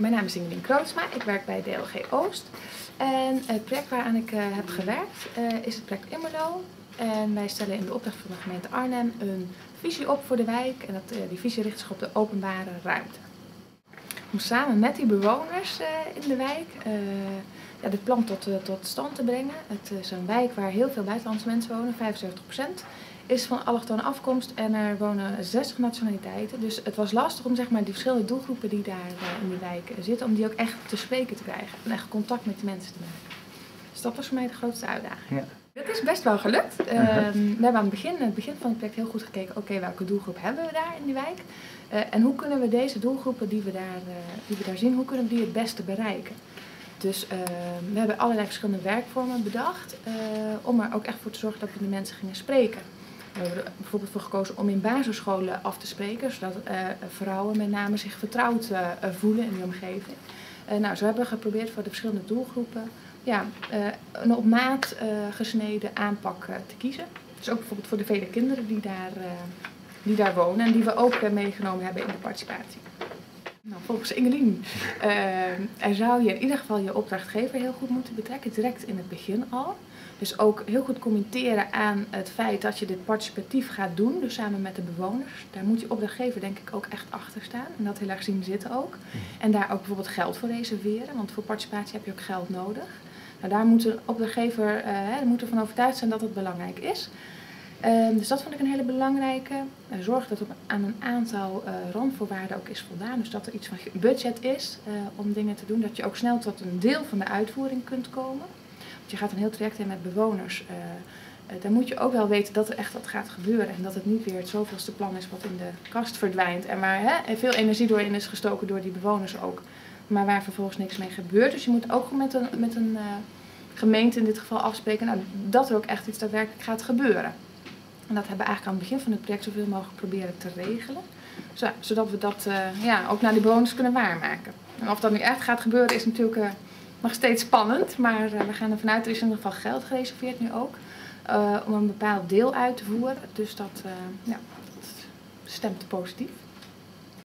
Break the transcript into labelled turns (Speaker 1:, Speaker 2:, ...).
Speaker 1: Mijn naam is Ingelien Krootsma, ik werk bij DLG Oost. En het project waaraan ik heb gewerkt is het project Immerlo. En wij stellen in de opdracht van de gemeente Arnhem een visie op voor de wijk. En die visie richt zich op de openbare ruimte. Om samen met die bewoners in de wijk dit plan tot stand te brengen. Het is een wijk waar heel veel buitenlandse mensen wonen, 75%. Is van allochtone afkomst en er wonen 60 nationaliteiten. Dus het was lastig om zeg maar, die verschillende doelgroepen die daar in die wijk zitten, om die ook echt te spreken te krijgen. En echt contact met die mensen te maken. Dus dat was voor mij de grootste uitdaging. Ja. Dat is best wel gelukt. We hebben aan het begin van het project heel goed gekeken, oké, welke doelgroep hebben we daar in die wijk? En hoe kunnen we deze doelgroepen die we daar zien, hoe kunnen we die het beste bereiken? Dus we hebben allerlei verschillende werkvormen bedacht om er ook echt voor te zorgen dat we die mensen gingen spreken. We hebben er bijvoorbeeld voor gekozen om in basisscholen af te spreken, zodat vrouwen met name zich vertrouwd voelen in die omgeving. Zo hebben we geprobeerd voor de verschillende doelgroepen een op maat gesneden aanpak te kiezen. Dus ook bijvoorbeeld voor de vele kinderen die daar wonen en die we ook meegenomen hebben in de participatie. Nou, volgens Ingelien zou je in ieder geval je opdrachtgever heel goed moeten betrekken, direct in het begin al. Dus ook heel goed commenteren aan het feit dat je dit participatief gaat doen, dus samen met de bewoners. Daar moet je opdrachtgever denk ik ook echt achter staan en dat heel erg zien zitten ook. En daar ook bijvoorbeeld geld voor reserveren, want voor participatie heb je ook geld nodig. Nou, daar moet een opdrachtgever ervan overtuigd zijn dat het belangrijk is. Dus dat vond ik een hele belangrijke. Zorg dat aan een aantal randvoorwaarden ook is voldaan. Dus dat er iets van budget is om dingen te doen. Dat je ook snel tot een deel van de uitvoering kunt komen. Want je gaat een heel traject in met bewoners. Dan moet je ook wel weten dat er echt wat gaat gebeuren. En dat het niet weer het zoveelste plan is wat in de kast verdwijnt. En waar veel energie door in is gestoken door die bewoners ook. Maar waar vervolgens niks mee gebeurt. Dus je moet ook met een gemeente in dit geval afspreken dat er ook echt iets daadwerkelijk gaat gebeuren. En dat hebben we eigenlijk aan het begin van het project zoveel mogelijk proberen te regelen. Zodat we dat ook naar die bewoners kunnen waarmaken. En of dat nu echt gaat gebeuren is natuurlijk nog steeds spannend. Maar we gaan ervan uit, er is in ieder geval geld gereserveerd nu ook. Om een bepaald deel uit te voeren. Dus dat stemt positief.